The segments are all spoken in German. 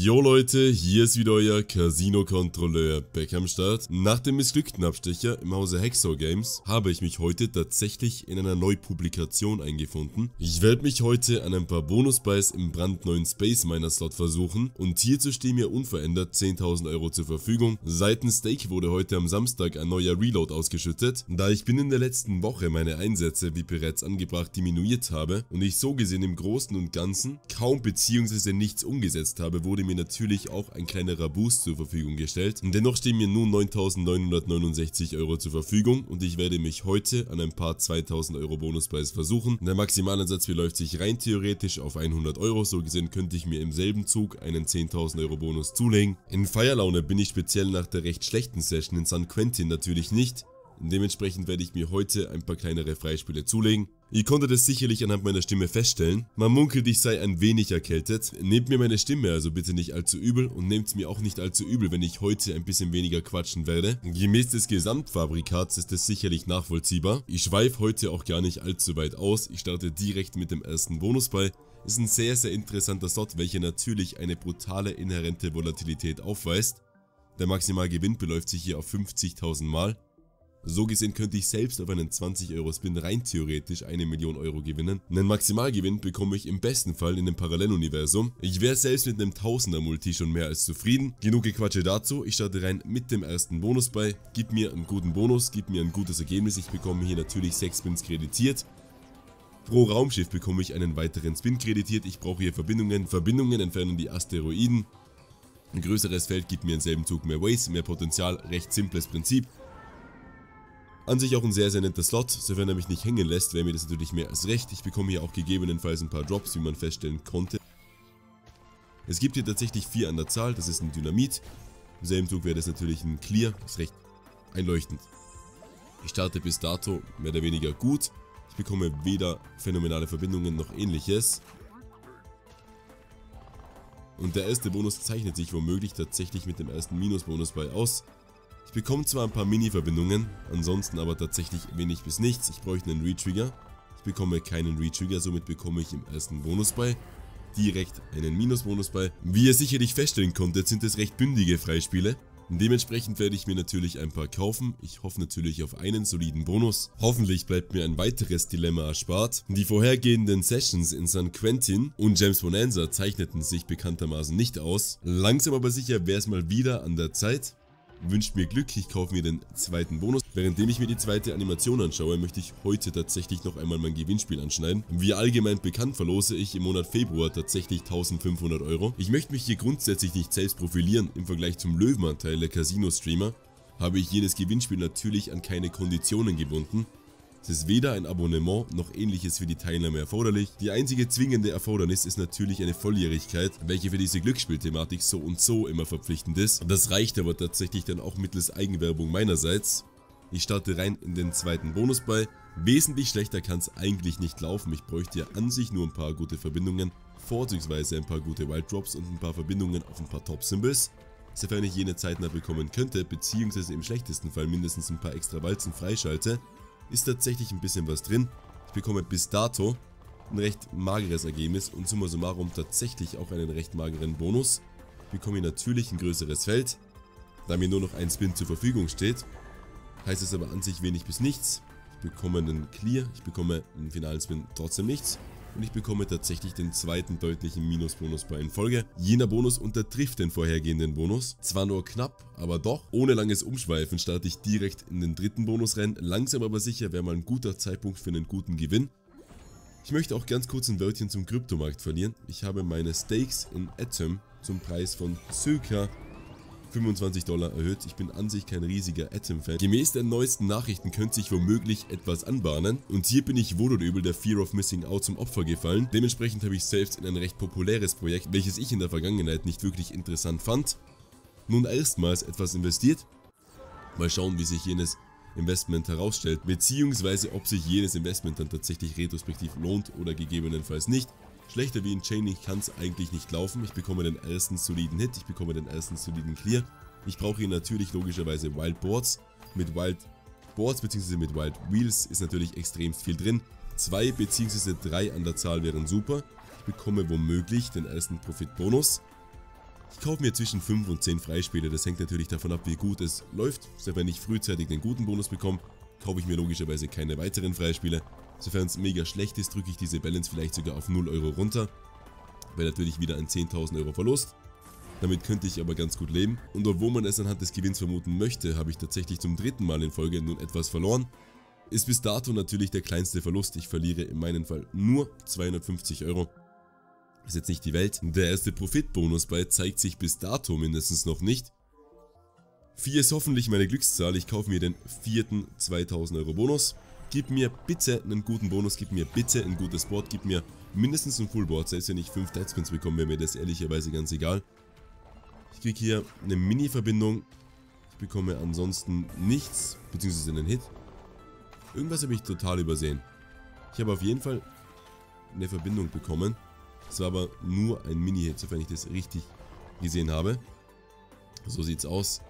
Jo Leute, hier ist wieder euer Casino-Kontrolleur Beck am Start. Nach dem missglückten Abstecher im Hause Hexor Games habe ich mich heute tatsächlich in einer Neupublikation eingefunden. Ich werde mich heute an ein paar Bonus-Buys im brandneuen Space Miner Slot versuchen und hierzu stehen mir unverändert 10.000 Euro zur Verfügung. Seitens Stake wurde heute am Samstag ein neuer Reload ausgeschüttet, da ich in der letzten Woche meine Einsätze, wie bereits angebracht, diminuiert habe und ich so gesehen im Großen und Ganzen kaum bzw. nichts umgesetzt habe, wurde mir natürlich auch ein kleinerer Boost zur Verfügung gestellt. Dennoch stehen mir nun 9.969 Euro zur Verfügung und ich werde mich heute an ein paar 2.000 Euro Bonuspreis versuchen. Der Maximalansatz beläuft sich rein theoretisch auf 100 Euro, so gesehen könnte ich mir im selben Zug einen 10.000 Euro Bonus zulegen. In Feierlaune bin ich speziell nach der recht schlechten Session in San Quentin natürlich nicht. Dementsprechend werde ich mir heute ein paar kleinere Freispiele zulegen. Ihr konntet es sicherlich anhand meiner Stimme feststellen. Man munkelt, ich sei ein wenig erkältet. Nehmt mir meine Stimme also bitte nicht allzu übel und nehmt es mir auch nicht allzu übel, wenn ich heute ein bisschen weniger quatschen werde. Gemäß des Gesamtfabrikats ist es sicherlich nachvollziehbar. Ich schweife heute auch gar nicht allzu weit aus. Ich starte direkt mit dem ersten Bonusball. Ist ein sehr, sehr interessanter Slot, welcher natürlich eine brutale inhärente Volatilität aufweist. Der Maximalgewinn beläuft sich hier auf 50.000 Mal. So gesehen könnte ich selbst auf einen 20 Euro Spin rein theoretisch 1 Million Euro gewinnen. Einen Maximalgewinn bekomme ich im besten Fall in einem Paralleluniversum. Ich wäre selbst mit einem 1000er Multi schon mehr als zufrieden. Genug Gequatsche dazu, ich starte rein mit dem ersten Bonus bei. Gib mir einen guten Bonus, gib mir ein gutes Ergebnis. Ich bekomme hier natürlich 6 Spins kreditiert. Pro Raumschiff bekomme ich einen weiteren Spin kreditiert. Ich brauche hier Verbindungen. Verbindungen entfernen die Asteroiden. Ein größeres Feld gibt mir im selben Zug mehr Waste, mehr Potenzial. Recht simples Prinzip. An sich auch ein sehr, sehr netter Slot, sofern er mich nicht hängen lässt, wäre mir das natürlich mehr als recht. Ich bekomme hier auch gegebenenfalls ein paar Drops, wie man feststellen konnte. Es gibt hier tatsächlich 4 an der Zahl, das ist ein Dynamit. Im selben Zug wäre das natürlich ein Clear, das ist recht einleuchtend. Ich starte bis dato mehr oder weniger gut. Ich bekomme weder phänomenale Verbindungen noch ähnliches. Und der erste Bonus zeichnet sich womöglich tatsächlich mit dem ersten Minusbonus bei aus. Ich bekomme zwar ein paar Mini-Verbindungen, ansonsten aber tatsächlich wenig bis nichts. Ich bräuchte einen Retrigger. Ich bekomme keinen Retrigger, somit bekomme ich im ersten Bonus bei direkt einen Minusbonus bei. Wie ihr sicherlich feststellen konntet, sind es recht bündige Freispiele. Dementsprechend werde ich mir natürlich ein paar kaufen. Ich hoffe natürlich auf einen soliden Bonus. Hoffentlich bleibt mir ein weiteres Dilemma erspart. Die vorhergehenden Sessions in San Quentin und Gems Bonanza zeichneten sich bekanntermaßen nicht aus. Langsam aber sicher wäre es mal wieder an der Zeit. Wünscht mir Glück, ich kaufe mir den zweiten Bonus. Währenddem ich mir die zweite Animation anschaue, möchte ich heute tatsächlich noch einmal mein Gewinnspiel anschneiden. Wie allgemein bekannt verlose ich im Monat Februar tatsächlich 1.500 Euro. Ich möchte mich hier grundsätzlich nicht selbst profilieren. Im Vergleich zum Löwenanteil der Casino-Streamer habe ich jedes Gewinnspiel natürlich an keine Konditionen gebunden. Es ist weder ein Abonnement noch ähnliches für die Teilnahme erforderlich. Die einzige zwingende Erfordernis ist natürlich eine Volljährigkeit, welche für diese Glücksspielthematik so und so immer verpflichtend ist. Das reicht aber tatsächlich dann auch mittels Eigenwerbung meinerseits. Ich starte rein in den zweiten Bonus bei. Wesentlich schlechter kann es eigentlich nicht laufen. Ich bräuchte ja an sich nur ein paar gute Verbindungen, vorzugsweise ein paar gute Wild Drops und ein paar Verbindungen auf ein paar Top Symbols. Sofern ich jene zeitnah bekommen könnte, beziehungsweise im schlechtesten Fall mindestens ein paar extra Walzen freischalte, ist tatsächlich ein bisschen was drin. Ich bekomme bis dato ein recht mageres Ergebnis und summa summarum tatsächlich auch einen recht mageren Bonus. Ich bekomme natürlich ein größeres Feld, da mir nur noch ein Spin zur Verfügung steht. Heißt es aber an sich wenig bis nichts. Ich bekomme einen Clear, ich bekomme einen finalen Spin trotzdem nichts. Und ich bekomme tatsächlich den zweiten deutlichen Minusbonus bei in Folge. Jener Bonus untertrifft den vorhergehenden Bonus. Zwar nur knapp, aber doch. Ohne langes Umschweifen starte ich direkt in den dritten Bonusrennen. Langsam aber sicher wäre mal ein guter Zeitpunkt für einen guten Gewinn. Ich möchte auch ganz kurz ein Wörtchen zum Kryptomarkt verlieren. Ich habe meine Stakes in Atom zum Preis von ca. 25 $ erhöht. Ich bin an sich kein riesiger Atom-Fan. Gemäß der neuesten Nachrichten könnte sich womöglich etwas anbahnen. Und hier bin ich wohl oder übel der Fear of Missing Out zum Opfer gefallen. Dementsprechend habe ich selbst in ein recht populäres Projekt, welches ich in der Vergangenheit nicht wirklich interessant fand, nun erstmals etwas investiert. Mal schauen, wie sich jenes Investment herausstellt, beziehungsweise ob sich jenes Investment dann tatsächlich retrospektiv lohnt oder gegebenenfalls nicht. Schlechter wie in Chaining kann es eigentlich nicht laufen. Ich bekomme den ersten soliden Hit, ich bekomme den ersten soliden Clear. Ich brauche hier natürlich logischerweise Wild Boards. Mit Wild Boards bzw. mit Wild Wheels ist natürlich extrem viel drin. 2 bzw. 3 an der Zahl wären super. Ich bekomme womöglich den ersten Profitbonus. Ich kaufe mir zwischen 5 und 10 Freispiele, das hängt natürlich davon ab, wie gut es läuft. Selbst wenn ich frühzeitig den guten Bonus bekomme, kaufe ich mir logischerweise keine weiteren Freispiele. Sofern es mega schlecht ist, drücke ich diese Balance vielleicht sogar auf 0 Euro runter. Wäre natürlich wieder ein 10.000 Euro Verlust. Damit könnte ich aber ganz gut leben. Und obwohl man es anhand des Gewinns vermuten möchte, habe ich tatsächlich zum 3. Mal in Folge nun etwas verloren. Ist bis dato natürlich der kleinste Verlust. Ich verliere in meinem Fall nur 250 Euro. Ist jetzt nicht die Welt. Der erste Profitbonus bei zeigt sich bis dato mindestens noch nicht. 4 ist hoffentlich meine Glückszahl. Ich kaufe mir den 4. 2000 Euro Bonus. Gib mir bitte einen guten Bonus, gib mir bitte ein gutes Board, gib mir mindestens ein Fullboard. Selbst wenn ich 5 Deadspins bekomme, wäre mir das ehrlicherweise ganz egal. Ich kriege hier eine Mini-Verbindung. Ich bekomme ansonsten nichts, beziehungsweise einen Hit. Irgendwas habe ich total übersehen. Ich habe auf jeden Fall eine Verbindung bekommen. Es war aber nur ein Mini-Hit, sofern ich das richtig gesehen habe. So sieht's aus.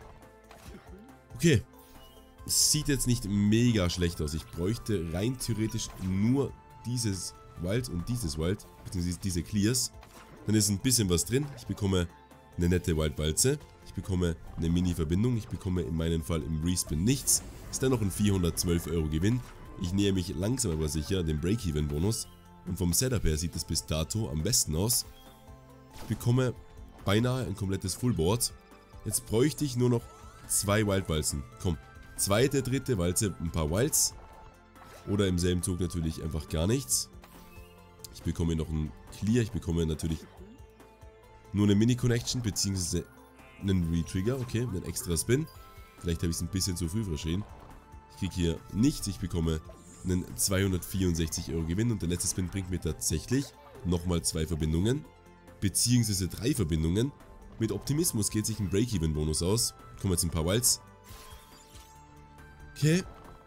Okay. Sieht jetzt nicht mega schlecht aus. Ich bräuchte rein theoretisch nur dieses Wild und dieses Wild, beziehungsweise diese Clears. Dann ist ein bisschen was drin. Ich bekomme eine nette Wild-Walze. Ich bekomme eine Mini-Verbindung. Ich bekomme in meinem Fall im Respin nichts. Ist dann noch ein 412 Euro Gewinn. Ich nähe mich langsam aber sicher dem Break-Even-Bonus. Und vom Setup her sieht es bis dato am besten aus. Ich bekomme beinahe ein komplettes Fullboard. Jetzt bräuchte ich nur noch 2 Wild-Walzen. Komm. Zweite, dritte Walze, ein paar Wilds. Oder im selben Zug natürlich einfach gar nichts. Ich bekomme noch einen Clear. Ich bekomme natürlich nur eine Mini-Connection, beziehungsweise einen Retrigger. Okay, einen extra Spin. Vielleicht habe ich es ein bisschen zu früh verschrien. Ich kriege hier nichts. Ich bekomme einen 264 Euro Gewinn. Und der letzte Spin bringt mir tatsächlich nochmal 2 Verbindungen. Beziehungsweise 3 Verbindungen. Mit Optimismus geht sich ein Break-Even-Bonus aus. Kommen jetzt ein paar Wilds. Okay.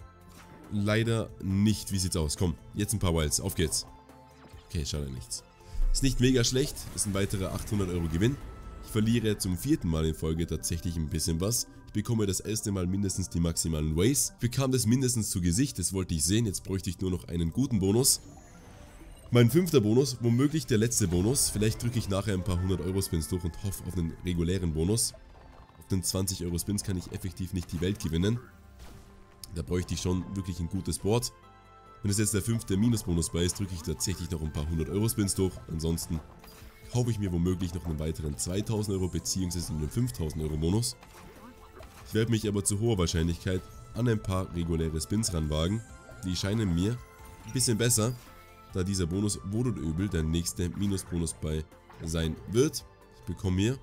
Leider nicht. Wie sieht's aus? Komm, jetzt ein paar Wilds. Auf geht's. Okay, schade nichts. Ist nicht mega schlecht. Ist ein weiterer 800 Euro Gewinn. Ich verliere zum 4. Mal in Folge tatsächlich ein bisschen was. Ich bekomme das erste Mal mindestens die maximalen Ways. Ich bekam das mindestens zu Gesicht. Das wollte ich sehen. Jetzt bräuchte ich nur noch einen guten Bonus. Mein 5. Bonus. Womöglich der letzte Bonus. Vielleicht drücke ich nachher ein paar 100 Euro Spins durch und hoffe auf einen regulären Bonus. Auf den 20 Euro Spins kann ich effektiv nicht die Welt gewinnen. Da bräuchte ich schon wirklich ein gutes Board. Wenn es jetzt der 5. Minusbonus bei ist, drücke ich tatsächlich noch ein paar 100 Euro Spins durch. Ansonsten kaufe ich mir womöglich noch einen weiteren 2000 Euro bzw. einen 5000 Euro Bonus. Ich werde mich aber zu hoher Wahrscheinlichkeit an ein paar reguläre Spins ranwagen. Die scheinen mir ein bisschen besser, da dieser Bonus wohl oder übel der nächste Minusbonus bei sein wird. Ich bekomme hier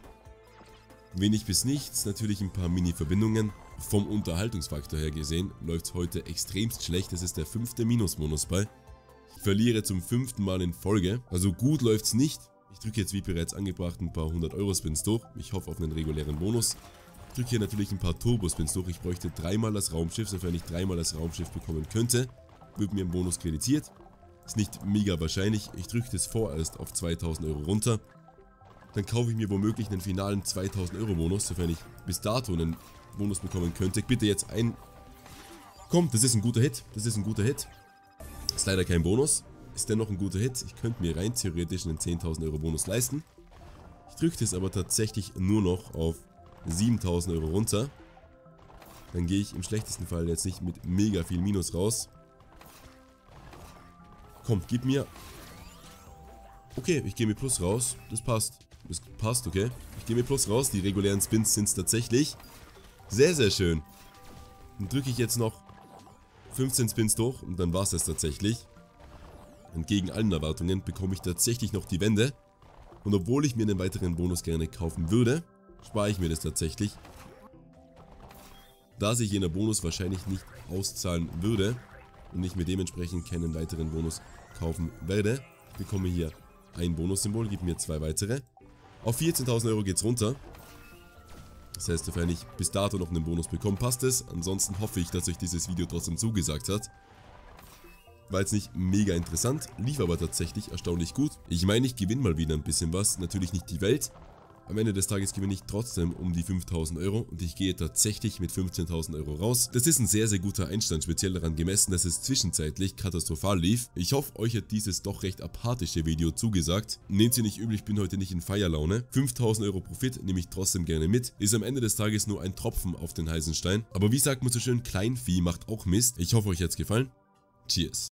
wenig bis nichts, natürlich ein paar Mini-Verbindungen. Vom Unterhaltungsfaktor her gesehen läuft es heute extremst schlecht. Das ist der 5. Minusbonus bei. Ich verliere zum 5. Mal in Folge. Also gut läuft es nicht. Ich drücke jetzt wie bereits angebracht ein paar 100 Euro Spins durch. Ich hoffe auf einen regulären Bonus. Ich drücke hier natürlich ein paar Turbo-Spins durch. Ich bräuchte 3-mal das Raumschiff. Sofern ich 3-mal das Raumschiff bekommen könnte, wird mir ein Bonus kreditiert. Ist nicht mega wahrscheinlich. Ich drücke das vorerst auf 2000 Euro runter. Dann kaufe ich mir womöglich einen finalen 2000 Euro Bonus, sofern ich bis dato einen Bonus bekommen könnte. Bitte jetzt ein... Komm, das ist ein guter Hit. Das ist ein guter Hit. Ist leider kein Bonus. Ist dennoch ein guter Hit. Ich könnte mir rein theoretisch einen 10.000 Euro Bonus leisten. Ich drücke das aber tatsächlich nur noch auf 7.000 Euro runter. Dann gehe ich im schlechtesten Fall jetzt nicht mit mega viel Minus raus. Komm, gib mir... Okay, ich gehe mit Plus raus. Das passt. Das passt, okay. Ich gehe mit Plus raus. Die regulären Spins sind es tatsächlich. Sehr, sehr schön. Dann drücke ich jetzt noch 15 Spins durch und dann war es das tatsächlich. Entgegen allen Erwartungen bekomme ich tatsächlich noch die Wende. Und obwohl ich mir einen weiteren Bonus gerne kaufen würde, spare ich mir das tatsächlich. Da sich jener Bonus wahrscheinlich nicht auszahlen würde und ich mir dementsprechend keinen weiteren Bonus kaufen werde, bekomme hier ein Bonussymbol, gib mir 2 weitere. Auf 14.000 Euro geht's runter. Das heißt, sofern ich bis dato noch einen Bonus bekomme, passt es. Ansonsten hoffe ich, dass euch dieses Video trotzdem zugesagt hat. War jetzt nicht mega interessant, lief aber tatsächlich erstaunlich gut. Ich meine, ich gewinne mal wieder ein bisschen was. Natürlich nicht die Welt, Am Ende des Tages gewinne ich trotzdem um die 5.000 Euro und ich gehe tatsächlich mit 15.000 Euro raus. Das ist ein sehr, sehr guter Einstand, speziell daran gemessen, dass es zwischenzeitlich katastrophal lief. Ich hoffe, euch hat dieses doch recht apathische Video zugesagt. Nehmt ihr nicht übel, ich bin heute nicht in Feierlaune. 5.000 Euro Profit nehme ich trotzdem gerne mit. Ist am Ende des Tages nur ein Tropfen auf den heißen Stein. Aber wie sagt man so schön, Kleinvieh macht auch Mist. Ich hoffe, euch hat's gefallen. Cheers.